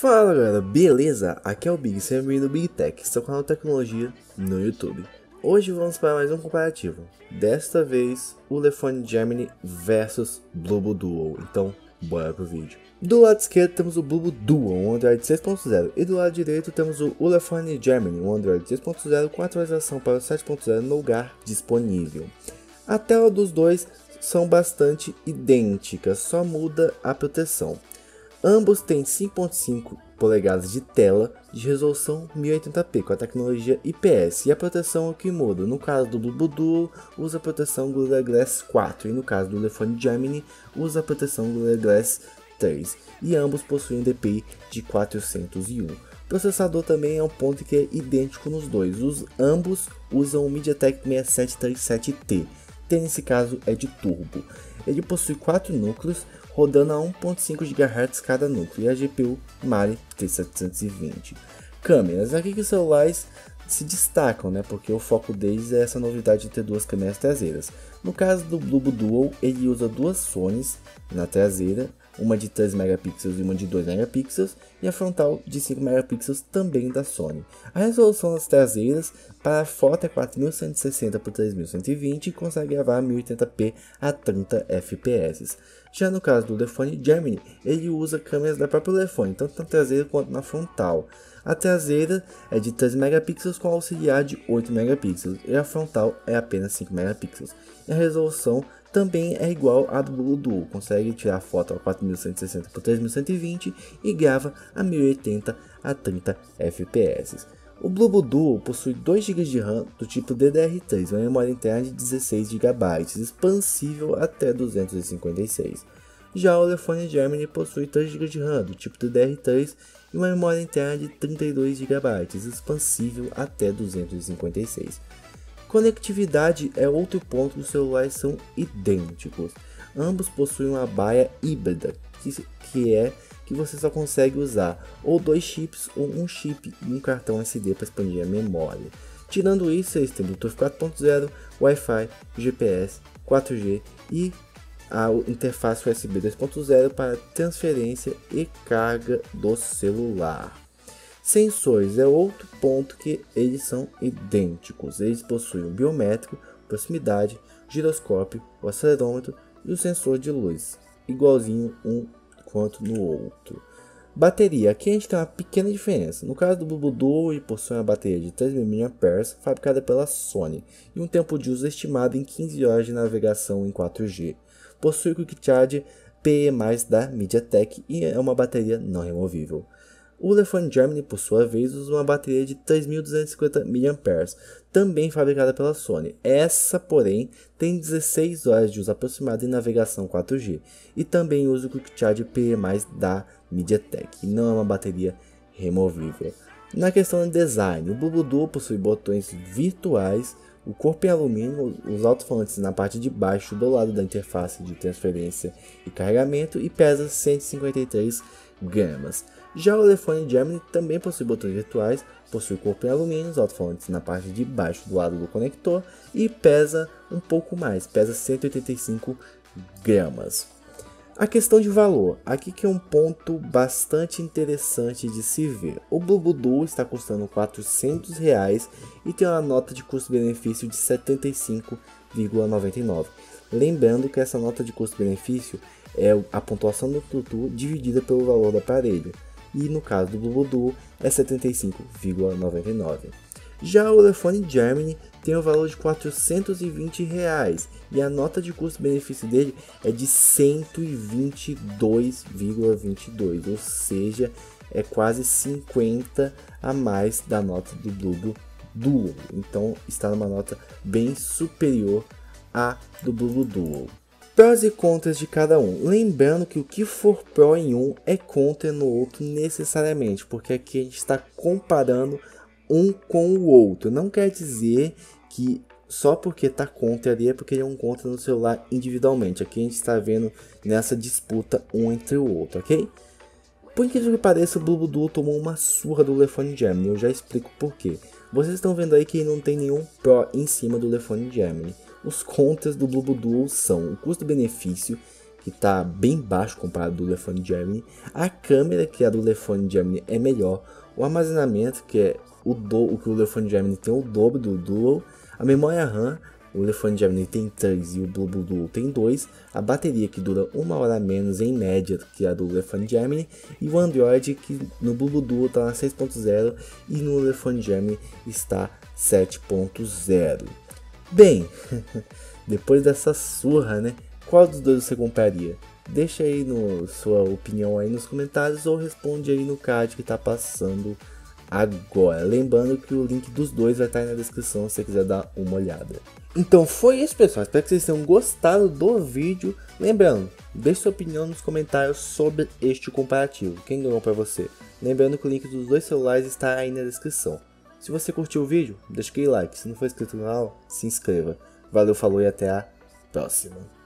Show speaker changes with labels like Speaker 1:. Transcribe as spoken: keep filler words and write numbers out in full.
Speaker 1: Fala galera, beleza? Aqui é o Big, seja bem-vindo ao Big Tech, seu canal de tecnologia no YouTube. Hoje vamos para mais um comparativo, desta vez o Ulefone Gemini versus Bluetooth Duo, então bora pro vídeo. Do lado esquerdo temos o Bluetooth Duo, um Android seis ponto zero, e do lado direito temos o Ulefone Gemini, um Android seis ponto zero com atualização para o sete ponto zero no lugar disponível. A tela dos dois são bastante idênticas, só muda a proteção. Ambos têm cinco ponto cinco polegadas de tela de resolução mil e oitenta p com a tecnologia I P S, e a proteção é o que muda. No caso do Bluetooth Duo, usa a proteção Gorilla Glass quatro, e no caso do Ulefone Gemini, usa a proteção Gorilla Glass três, e ambos possuem D P I de quatrocentos e um. O processador também é um ponto que é idêntico nos dois, os ambos usam o MediaTek sessenta e sete trinta e sete T, T nesse caso é de turbo. Ele possui quatro núcleos, rodando a um ponto cinco gigahertz cada núcleo, e a G P U Mali T setecentos e vinte. Câmeras, aqui que os celulares se destacam, né, porque o foco deles é essa novidade de ter duas câmeras traseiras. No caso do Bluetooth Duo, ele usa duas Sonys na traseira, uma de três megapixels e uma de dois megapixels, e a frontal de cinco megapixels também da Sony. A resolução das traseiras para a foto é quatro mil cento e sessenta por três mil cento e vinte e consegue gravar mil e oitenta p a trinta F P S. Já no caso do Ulefone Gemini, ele usa câmeras da própria Ulefone, tanto na traseira quanto na frontal. A traseira é de três megapixels com auxiliar de oito megapixels, e a frontal é apenas cinco megapixels. E a resolução também é igual à do Bluetooth Duo, consegue tirar foto a quatro mil cento e sessenta por três mil cento e vinte e grava a mil e oitenta a trinta F P S. O Bluetooth Duo possui dois gigas de RAM do tipo D D R três, uma memória interna de dezesseis gigabytes, expansível até duzentos e cinquenta e seis. Já o Ulefone Gemini possui três gigas de RAM do tipo D D R três e uma memória interna de trinta e dois gigabytes, expansível até duzentos e cinquenta e seis. Conectividade é outro ponto, os celulares são idênticos. Ambos possuem uma baia híbrida, que, que é que você só consegue usar ou dois chips ou um chip e um cartão S D para expandir a memória. Tirando isso, eles têm Bluetooth quatro ponto zero, Wi-Fi, G P S, quatro G e a interface U S B dois ponto zero para transferência e carga do celular. Sensores é outro ponto que eles são idênticos. Eles possuem um biométrico, proximidade, giroscópio, o acelerômetro e o sensor de luz, igualzinho um quanto no outro. Bateria, aqui a gente tem uma pequena diferença. No caso do Bluetooth Duo, ele possui uma bateria de três mil miliampères hora fabricada pela Sony e um tempo de uso estimado em quinze horas de navegação em quatro G. Possui Quick Charge P E mais, da MediaTek, e é uma bateria não removível. O Ulefone Gemini, por sua vez, usa uma bateria de três mil duzentos e cinquenta miliampères hora, também fabricada pela Sony. Essa, porém, tem dezesseis horas de uso aproximado em navegação quatro G, e também usa o Quick Charge P E mais, da MediaTek, e não é uma bateria removível. Na questão de design, o Bluetooth Duo possui botões virtuais, o corpo em alumínio, os alto-falantes na parte de baixo do lado da interface de transferência e carregamento, e pesa cento e cinquenta e três gramas. Já o Ulefone Gemini também possui botões virtuais, possui corpo em alumínio, os alto-falantes na parte de baixo do lado do conector, e pesa um pouco mais, pesa cento e oitenta e cinco gramas. A questão de valor, aqui que é um ponto bastante interessante de se ver. O Bluetooth Duo está custando quatrocentos reais e tem uma nota de custo-benefício de setenta e cinco vírgula noventa e nove. Lembrando que essa nota de custo-benefício é a pontuação do Bluetooth dividida pelo valor do aparelho, e no caso do Bluetooth Duo é setenta e cinco vírgula noventa e nove. Já o Ulefone Gemini tem o valor de quatrocentos e vinte reais e a nota de custo-benefício dele é de cento e vinte e dois vírgula vinte e dois, ou seja, é quase cinquenta a mais da nota do Bluetooth Duo. Então está numa nota bem superior à do Bluetooth Duo. Prós e contras de cada um. Lembrando que o que for pró em um é contra no outro necessariamente, porque aqui a gente está comparando um com o outro. Não quer dizer que só porque está contra ali é porque ele é um contra no celular individualmente. Aqui a gente está vendo nessa disputa um entre o outro, ok? Por incrível que pareça, o Bluetooth Duo tomou uma surra do Ulefone Gemini. Eu já explico por quê. Vocês estão vendo aí que não tem nenhum pró em cima do Ulefone Gemini. Os contras do Bluetooth Duo são o custo-benefício, que está bem baixo comparado do Ulefone Gemini, a câmera, que é a do Ulefone Gemini, é melhor, o armazenamento, que é o, do, o que o Ulefone Gemini tem o dobro do Duo, a memória RAM, o Ulefone Gemini tem três e o Bluetooth Duo tem dois, a bateria que dura uma hora a menos em média que a do Ulefone Gemini, e o Android que no Bluetooth Duo está na seis ponto zero e no Ulefone Gemini está sete ponto zero. Bem, depois dessa surra, né? Qual dos dois você compraria? Deixa aí no, sua opinião aí nos comentários ou responde aí no card que está passando agora. Lembrando que o link dos dois vai estar aí na descrição se você quiser dar uma olhada. Então foi isso, pessoal. Espero que vocês tenham gostado do vídeo. Lembrando, deixe sua opinião nos comentários sobre este comparativo. Quem ganhou para você? Lembrando que o link dos dois celulares está aí na descrição. Se você curtiu o vídeo, deixa aquele like. Se não for inscrito no canal, se inscreva. Valeu, falou e até a próxima.